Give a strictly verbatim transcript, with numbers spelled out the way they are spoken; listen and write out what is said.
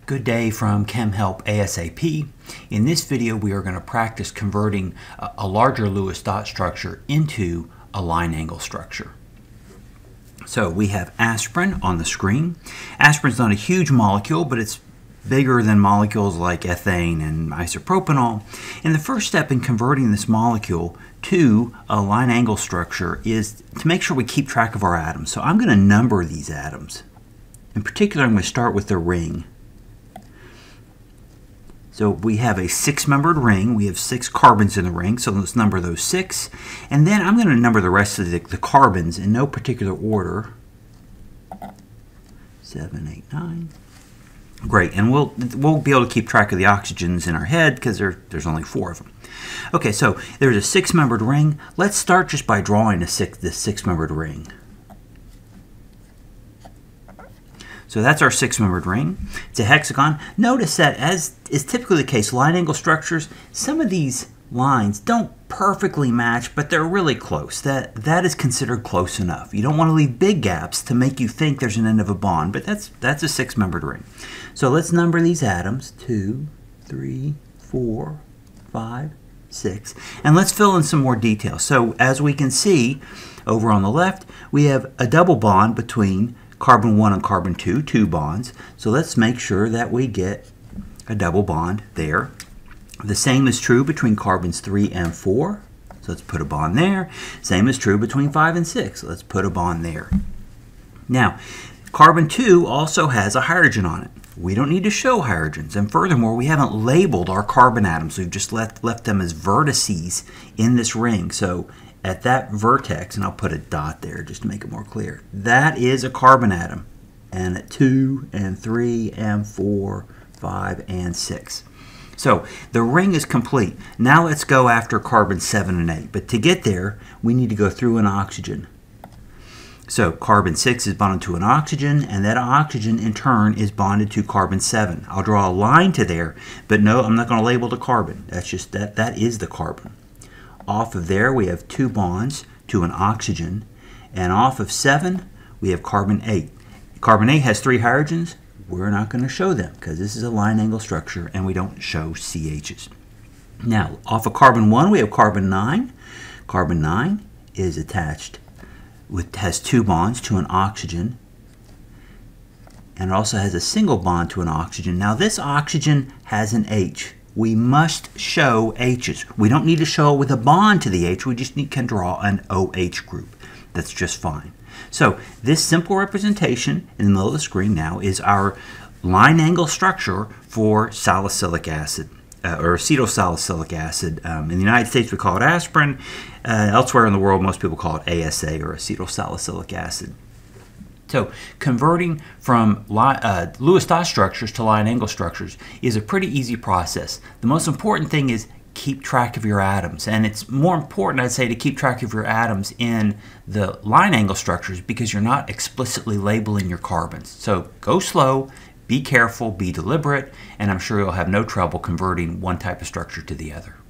Good day from ChemHelp ASAP. In this video we are going to practice converting a, a larger Lewis dot structure into a line angle structure. So we have aspirin on the screen. Aspirin is not a huge molecule, but it's bigger than molecules like ethane and isopropanol. And the first step in converting this molecule to a line angle structure is to make sure we keep track of our atoms. So I'm going to number these atoms. In particular, I'm going to start with the ring. So we have a six-membered ring. We have six carbons in the ring, so let's number those six. And then I'm going to number the rest of the, the carbons in no particular order. Seven, eight, nine. Great, and we'll, we'll be able to keep track of the oxygens in our head because there, there's only four of them. Okay, so there's a six-membered ring. Let's start just by drawing a six, this six-membered ring. So that's our six-membered ring. It's a hexagon. Notice that, as is typically the case, line angle structures, some of these lines don't perfectly match, but they're really close. That, that is considered close enough. You don't want to leave big gaps to make you think there's an end of a bond, but that's, that's a six-membered ring. So let's number these atoms, two, three, four, five, six, and let's fill in some more details. So as we can see, over on the left, we have a double bond between carbon one and carbon two, two bonds. So let's make sure that we get a double bond there. The same is true between carbons three and four. So let's put a bond there. Same is true between five and six. So let's put a bond there. Now, carbon two also has a hydrogen on it. We don't need to show hydrogens. And furthermore, we haven't labeled our carbon atoms. We've just left, left them as vertices in this ring. So at that vertex, and I'll put a dot there just to make it more clear, that is a carbon atom. And at two and three and four, five and six. So the ring is complete. Now let's go after carbon seven and eight. But to get there, we need to go through an oxygen. So carbon six is bonded to an oxygen, and that oxygen in turn is bonded to carbon seven. I'll draw a line to there, but no, I'm not going to label the carbon. That's just that, that is the carbon. Off of there, we have two bonds to an oxygen, and off of seven, we have carbon eight. Carbon eight has three hydrogens. We're not going to show them because this is a line angle structure, and we don't show C H's. Now, off of carbon one, we have carbon nine. Carbon nine is attached with has two bonds to an oxygen, and it also has a single bond to an oxygen. Now, this oxygen has an H. We must show H's. We don't need to show it with a bond to the H. We just need, can draw an O H group. That's just fine. So this simple representation in the middle of the screen now is our line angle structure for salicylic acid, uh, or acetylsalicylic acid. Um, in the United States, we call it aspirin. Uh, elsewhere in the world, most people call it A S A, or acetylsalicylic acid. So converting from uh, Lewis dot structures to line angle structures is a pretty easy process. The most important thing is keep track of your atoms, and it's more important, I'd say, to keep track of your atoms in the line angle structures because you're not explicitly labeling your carbons. So go slow, be careful, be deliberate, and I'm sure you'll have no trouble converting one type of structure to the other.